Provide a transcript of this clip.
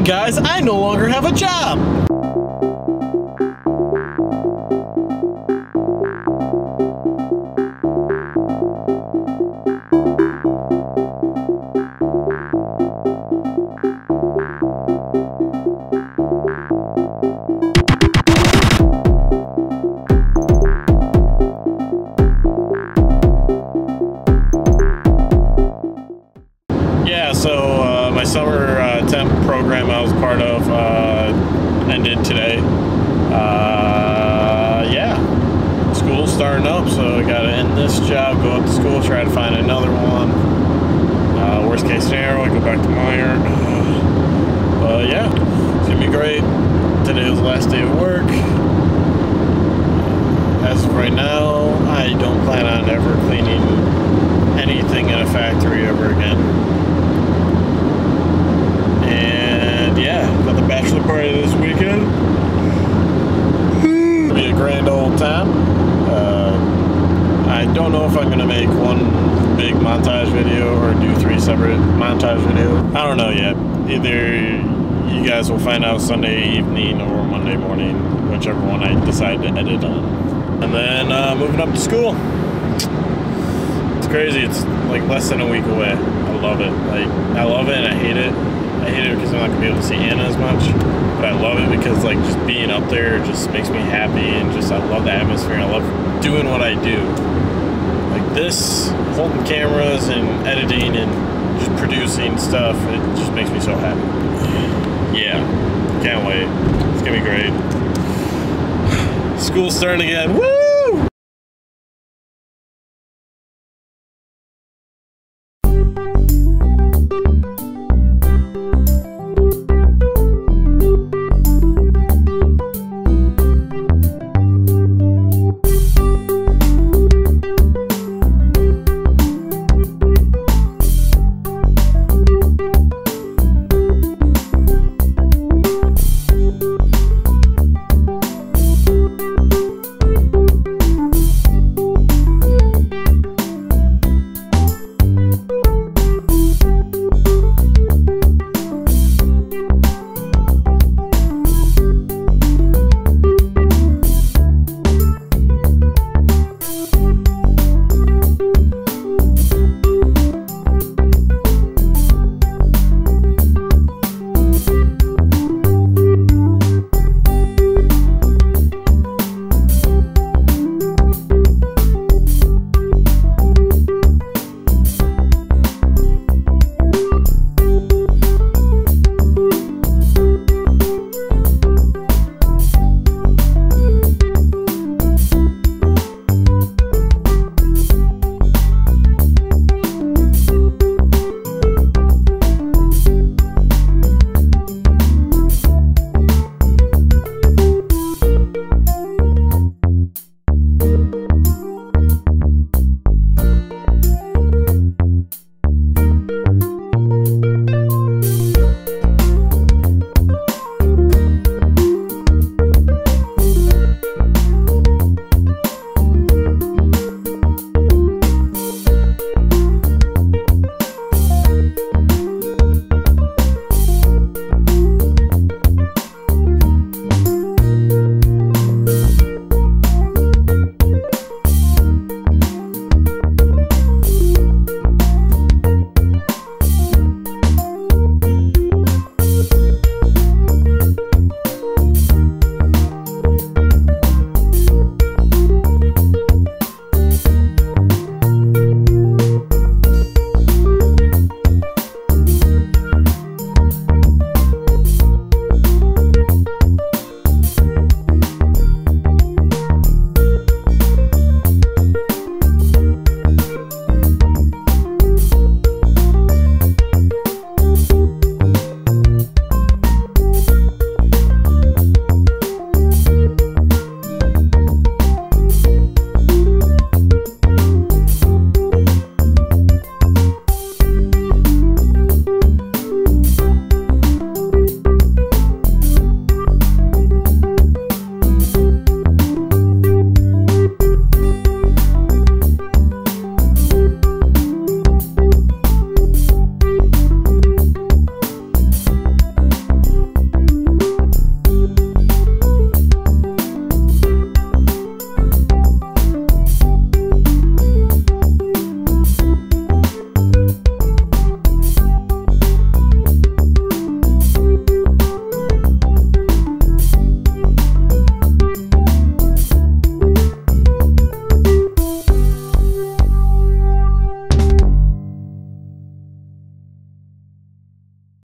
guys, I no longer have a job. So my summer temp program I was part of ended today. Yeah, school's starting up, so I gotta end this job, go up to school, try to find another one. Worst case scenario, I go back to Meyer. But yeah, it's gonna be great. Today was the last day of work. As of right now, I don't plan on ever cleaning anything in a factory ever again. Yeah, got the bachelor party this weekend. It'll be a grand old time. I don't know if I'm gonna make one big montage video or do 3 separate montage videos. I don't know yet. Either you guys will find out Sunday evening or Monday morning, whichever one I decide to edit on. And then moving up to school. It's crazy. It's like less than a week away. I love it. Like, I love it and I hate it. I hate it because I'm not going to be able to see Anna as much, but I love it because like just being up there just makes me happy, and just I love the atmosphere, and I love doing what I do. Like this, holding cameras and editing and just producing stuff, it just makes me so happy. Yeah, can't wait. It's going to be great. School's starting again. Woo!